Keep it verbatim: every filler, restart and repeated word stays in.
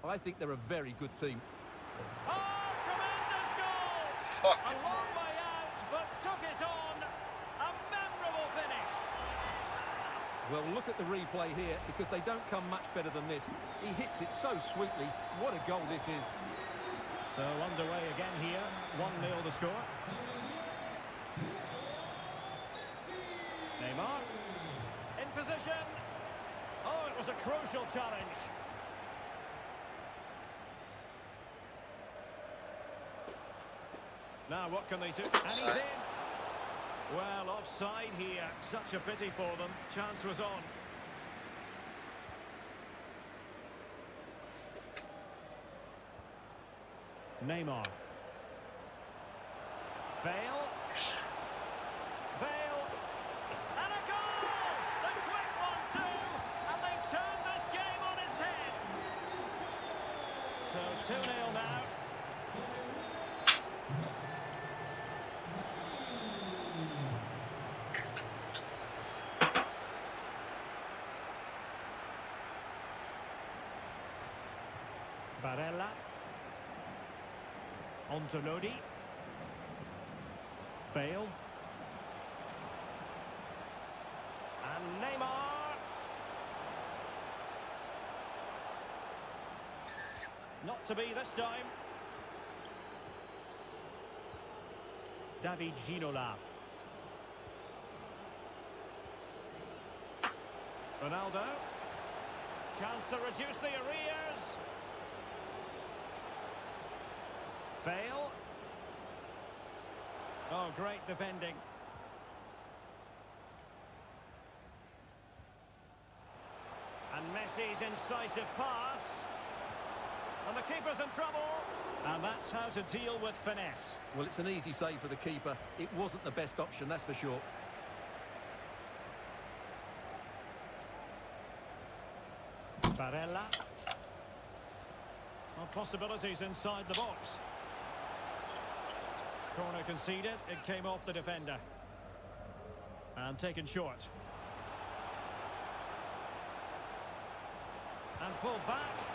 I think they're a very good team. Oh, tremendous goal! Fuck. A long way out, but took it on. A memorable finish. Well, look at the replay here, because they don't come much better than this. He hits it so sweetly. What a goal this is. So underway again here. one nil the score. Neymar. In position. Oh, it was a crucial challenge. Now what can they do? And he's in. Well, offside here. Such a pity for them. Chance was on. Neymar. Bale. Bale. And a goal! The quick one too. And they've turned this game on its head. So two nil now. Barella. On to Lodi. Bale. And Neymar. Not to be this time. David Ginola. Ronaldo. Chance to reduce the arrears. Bale. Oh, great defending. And Messi's incisive pass. And the keeper's in trouble. And that's how to deal with finesse. Well, it's an easy save for the keeper. It wasn't the best option, that's for sure. Barella. Well, possibilities inside the box. Corner conceded. It came off the defender. And taken short. And pulled back.